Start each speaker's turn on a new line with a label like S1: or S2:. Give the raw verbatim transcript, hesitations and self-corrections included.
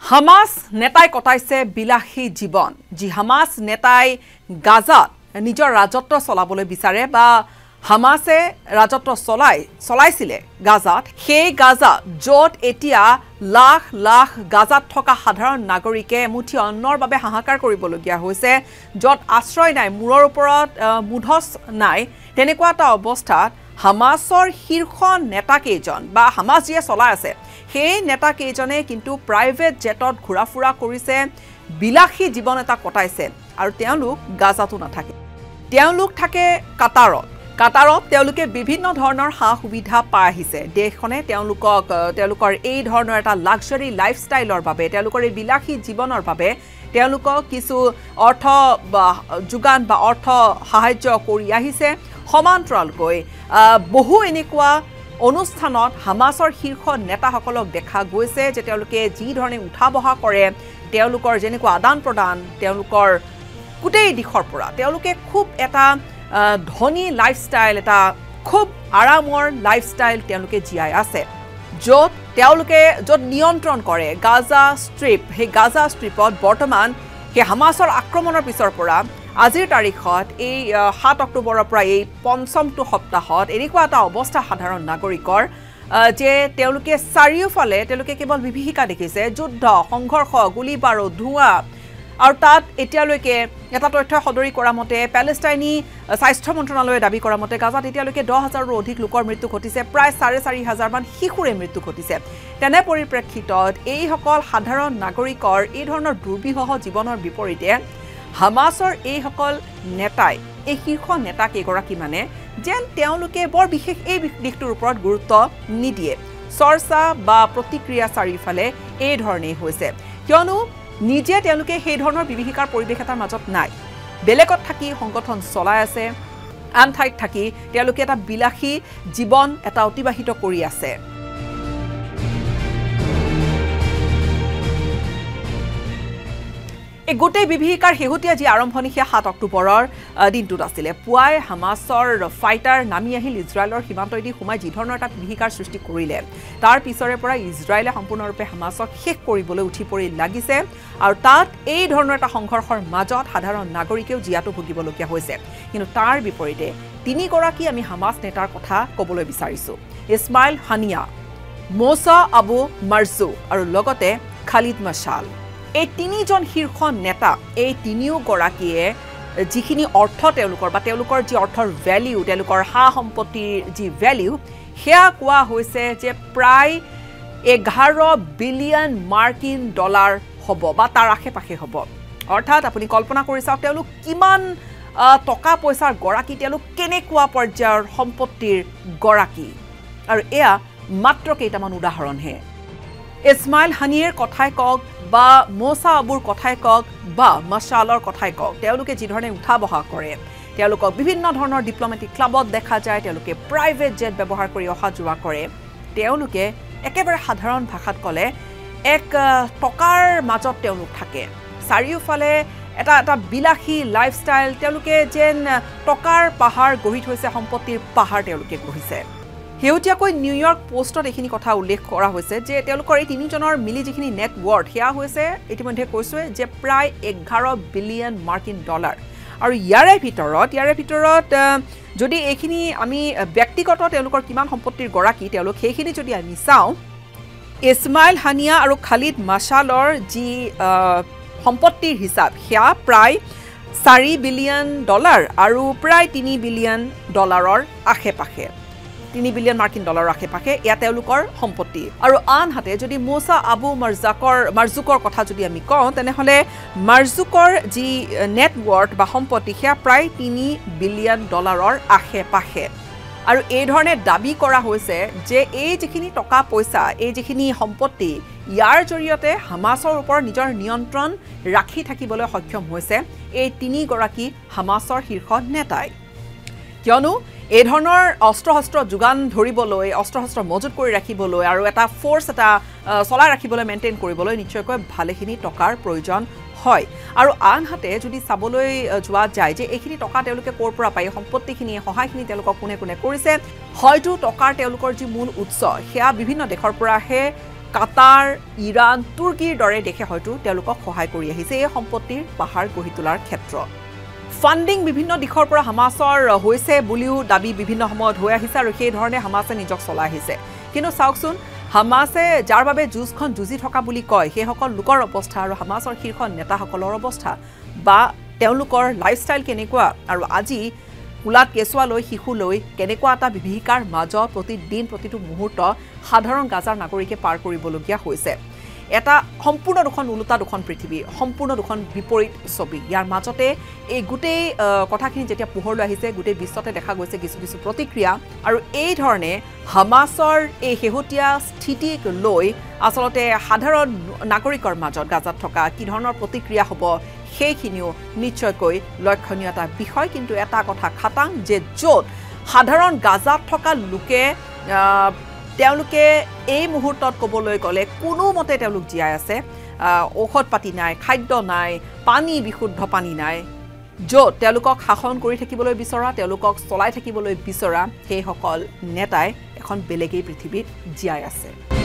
S1: Hamas নেতাই কটাইছে বিলাসী জীবন যি হামাস নেতাই গাজাত নিজৰ ৰাজত্ব চলাবলৈ বিচাৰে বা হামাসে ৰাজত্ব চলাই চলাইছিলে গাজাত সেই গাজা য'ত এতিয়া লাখ লাখ গাজাত থকা সাধাৰণ নাগৰিকে মুঠি অন্নৰ বাবে হাহাকাৰ কৰিবলগীয়া হৈছে য'ত আশ্ৰয় নাই মূৰৰ ওপৰত মুধচ নাই তেনেকুৱা এটা অৱস্থাত হামাসৰ শীৰ্ষ নেতা কেইজন বা হামাস যিয়ে চলাই আছে সেই নেতা কেইজনে কিন্তু প্ৰাইভেট জেটত ঘূৰা ফুৰা কৰিছে বিলাসী জীৱন এটা কটাইছে আৰু তেওঁলোক গাজাতো নাথাকে তেওঁলোক থাকে কাটাৰত কাটাৰত তেওঁলোকে বিভিন্ন ধৰণৰ সা সুবিধা পাই আহিছে দেশখনে তেওঁলোকক তেওঁলোকৰ এই ধৰণৰ এটা লাক্সাৰী লাইফষ্টাইলৰ বাবে তেওঁলোকৰ এই বিলাসী জীৱনৰ বাবে তেওঁলোকক কিছু অৰ্থ যোগান বা অৰ্থ সাহায্য কৰি আহিছে সমান্তৰালকৈ বহু এনেকুৱা অনুষ্ঠানত হামাসৰ শীৰ্ষ নেতাসকলক দেখা গৈছে যে তেওঁলোকে যি ধৰণে উঠা বহা কৰে তেওঁলোকৰ যেনেকুৱা আদান প্ৰদান তেওঁলোকৰ গোটেই দিশৰ পৰা তেওঁলোকে খুব এটা ধনী লাইফষ্টাইল এটা খুব আৰামৰ লাইফষ্টাইল তেওঁলোকে জীয়াই আছে য'ত তেওঁলোকে য'ত নিয়ন্ত্ৰণ কৰে গাজা ষ্ট্ৰিপ সেই গাজা ষ্ট্ৰিপত বৰ্তমান সেই হামাসৰ আক্ৰমণৰ পিছৰ পৰা আজিৰ তাৰিখত এই সাত অক্টোবৰৰ পৰা এই পঞ্চমটো সপ্তাহত এনেকুৱা এটা অৱস্থা সাধাৰণ নাগৰিকৰ যে তেওঁলোকে চাৰিওফালে তেওঁলোকে কেৱল বিভীষিকা দেখিছে যুদ্ধ সংঘৰ্ষ গুলী বাৰুদ ধোঁৱা আৰু তাত এতিয়ালৈকে এটা তথ্য সদৰি কৰা মতে পেলেষ্টাইনী স্বাস্থ্য মন্ত্ৰণালয়ে দাবী কৰা মতে গাজাত এতিয়ালৈকে দহ হাজাৰৰো অধিক লোকৰ মৃত্যু ঘটিছে প্ৰায় চাৰে চাৰি হাজাৰমান শিশুৰে মৃত্যু ঘটিছে তেনে পৰিপ্ৰেক্ষিতত এইসকল সাধাৰণ নাগৰিকৰ এই ধৰণৰ দুৰ্বিষহ জীৱনৰ বিপৰীতে হামাসৰ এইসকল নেতাই এই শীৰ্ষ নেতা কেইগৰাকী মানে যেন তেওঁলোকে বৰ বিশেষ এই দিশটোৰ ওপৰত গুৰুত্ব নিদিয়ে চৰ্চা বা প্ৰতিক্ৰিয়া চাৰিওফালে এই ধৰণেই হৈছে কিয়নো নিজে তেওঁলোকে সেই ধৰণৰ বিভীষিকাৰ পৰিৱেশ এটাৰ মাজত নাই বেলেগত থাকি সংগঠন চলাই আছে আন ঠাইত থাকি তেওঁলোকে এটা বিলাসী জীৱন এটা অতিবাহিত কৰি আছে এই গোটেই বিভীষিকাৰ শেহতীয়া যি আৰম্ভণি সেই সাত অক্টোবৰৰ দিনটোত আছিলে পুৱাই হামাসৰ ফাইটাৰ নামি আহিল ইজৰাইলৰ সীমান্তইদি সোমাই যি ধৰণৰ এটা বিভীষিকাৰ সৃষ্টি কৰিলে তাৰ পিছৰে পৰা ইজৰাইলে সম্পূৰ্ণৰূপে হামাসক শেষ কৰিবলৈ উঠি পৰি লাগিছে আৰু তাত এই ধৰণৰ এটা সংঘৰ্ষৰ মাজত সাধাৰণ নাগৰিকেও জীয়াতো ভুগিবলগীয়া হৈছে কিন্তু তাৰ বিপৰীতে তিনিগৰাকী আমি হামাস নেতাৰ কথা ক'বলৈ বিচাৰিছোঁ ইছমাইল হানিয়া মোছা আবু মাৰ্জু আৰু লগতে খালিদ মাছাল এই তিনিজন শীৰ্ষ নেতা এই তিনিওগৰাকীয়ে যিখিনি অৰ্থ তেওঁলোকৰ বা তেওঁলোকৰ যি অৰ্থৰ ভেলিউ তেওঁলোকৰ সা সম্পত্তিৰ যি ভেলিউ সেয়া কোৱা হৈছে যে প্ৰায় এঘাৰ বিলিয়ন মাৰ্কিন ডলাৰ হ'ব বা তাৰ আশে পাশে হ'ব অৰ্থাৎ আপুনি কল্পনা কৰি চাওক তেওঁলোক কিমান টকা পইচাৰ গৰাকী তেওঁলোক কেনেকুৱা পৰ্যায়ৰ সম্পত্তিৰ গৰাকী আৰু এয়া মাত্ৰ কেইটামান উদাহৰণহে ইছমাইল হানিয়েৰ কথাই কওক বা মোছা আবুৰ কথাই কওক বা মাছালৰ কথাই কওক তেওঁলোকে যি ধৰণে উঠা বহা কৰে তেওঁলোকক বিভিন্ন ধৰণৰ ডিপ্ল'মেটিক ক্লাবত দেখা যায় তেওঁলোকে প্ৰাইভেট জেট ব্যৱহাৰ কৰি অহা যোৱা কৰে তেওঁলোকে একেবাৰে সাধাৰণ ভাষাত ক'লে এক টকাৰ মাজত তেওঁলোক থাকে চাৰিওফালে এটা এটা বিলাসী লাইফষ্টাইল তেওঁলোকে যেন টকাৰ পাহাৰ গঢ়ি থৈছে সম্পত্তিৰ পাহাৰ তেওঁলোকে গঢ়িছে শেহতীয়াকৈ নিউয়ৰ্ক পোষ্টত এইখিনি কথা উল্লেখ কৰা হৈছে যে তেওঁলোকৰ এই তিনিজনৰ মিলি যিখিনি নেট ৱৰ্থ সেয়া হৈছে ইতিমধ্যে কৈছোৱে যে প্ৰায় এঘাৰ বিলিয়ন মাৰ্কিন ডলাৰ আৰু ইয়াৰে ভিতৰত ইয়াৰে ভিতৰত যদি এইখিনি আমি ব্যক্তিগত তেওঁলোকৰ কিমান সম্পত্তিৰ গৰাকী তেওঁলোক সেইখিনি যদি আমি চাওঁ ইছমাইল হানিয়া আৰু খালিদ মাছালৰ যি সম্পত্তিৰ হিচাপ সেয়া প্ৰায় চাৰি বিলিয়ন ডলাৰ আৰু প্ৰায় তিনি বিলিয়ন ডলাৰৰ আশে পাশে তিনি বিলিয়ন মাৰ্কিন ডলাৰৰ আশে পাশে এয়া তেওঁলোকৰ সম্পত্তি আৰু আনহাতে যদি মোছা আবু মাৰ্জাকৰ মাৰ্জুকৰ কথা যদি আমি কওঁ তেনেহ'লে মাৰ্জুকৰ যি নেট ৱৰ্থ বা সম্পত্তি সেয়া প্ৰায় তিনি বিলিয়ন ডলাৰৰ আশে পাশে আৰু এই ধৰণে দাবী কৰা হৈছে যে এই যিখিনি টকা পইচা এই যিখিনি সম্পত্তি ইয়াৰ জৰিয়তে হামাসৰ ওপৰত নিজৰ নিয়ন্ত্ৰণ ৰাখি থাকিবলৈ সক্ষম হৈছে এই তিনিগৰাকী হামাসৰ শীৰ্ষ নেতাই কিয়নো এই ধৰণৰ অস্ত্ৰ শস্ত্ৰ যোগান ধৰিবলৈ অস্ত্ৰ শস্ত্ৰ মজুত কৰি ৰাখিবলৈ আৰু এটা ফ'ৰ্চ এটা চলাই ৰাখিবলৈ মেইনটেইন কৰিবলৈ নিশ্চয়কৈ ভালেখিনি টকাৰ প্ৰয়োজন হয় আৰু আনহাতে যদি চাবলৈ যোৱা যায় যে এইখিনি টকা তেওঁলোকে ক'ৰ পৰা পায় সম্পত্তিখিনি সহায়খিনি তেওঁলোকক কোনে কোনে কৰিছে হয়তো টকাৰ তেওঁলোকৰ যি মূল উৎস সেয়া বিভিন্ন দেশৰ পৰা আহে কাটাৰ ইৰাণ তুৰ্কীৰ দৰে দেশে হয়তো তেওঁলোকক সহায় কৰি আহিছে এই সম্পত্তিৰ পাহাৰ গঢ়ি তোলাৰ ক্ষেত্ৰত ফান্ডিং বিভিন্ন দিশৰ পৰা হামাছৰ হৈছে বুলিও দাবী বিভিন্ন সময়ত হৈ আহিছে আৰু সেই ধৰণে হামাছে নিজক চলাই আহিছে কিন্তু চাওকচোন হামাছে যাৰ বাবে যুঁজখন যুঁজি থকা বুলি কয় সেইসকল লোকৰ অৱস্থা আৰু হামাছৰ শীৰ্ষ নেতাসকলৰ অৱস্থা বা তেওঁলোকৰ লাইফষ্টাইল কেনেকুৱা আৰু আজি কুলাত কেঁচুৱালৈ শিশুলৈ কেনেকুৱা এটা বিভীষিকাৰ মাজত প্ৰতিদিন প্ৰতিটো মুহূৰ্ত সাধাৰণ গাজাৰ নাগৰিকে পাৰ কৰিবলগীয়া হৈছে এটা সম্পূৰ্ণ দুখন উলুটা দুখন পৃথিৱী সম্পূৰ্ণ দুখন বিপৰীত ছবি ইয়াৰ মাজতে এই গোটেই কথাখিনি যেতিয়া পোহৰলৈ আহিছে গোটেই বিশ্বতে দেখা গৈছে কিছু কিছু প্ৰতিক্ৰিয়া আৰু এই ধৰণে হামাছৰ এই শেহতীয়া স্থিতিক লৈ আচলতে সাধাৰণ নাগৰিকৰ মাজত গাজাত থকা কি ধৰণৰ প্ৰতিক্ৰিয়া হ'ব সেইখিনিও নিশ্চয়কৈ লক্ষণীয় এটা বিষয় কিন্তু এটা কথা খাটাং যে য'ত সাধাৰণ গাজাত থকা লোকে তেওঁলোকে এই মুহূৰ্তত ক'বলৈ গ'লে কোনো মতে তেওঁলোক জীয়াই আছে ঔষধ পাতি নাই খাদ্য নাই পানী বিশুদ্ধ পানী নাই য'ত তেওঁলোকক শাসন কৰি থাকিবলৈ বিচৰা তেওঁলোকক চলাই থাকিবলৈ বিচৰা সেইসকল নেতাই এখন বেলেগেই পৃথিৱীত জীয়াই আছে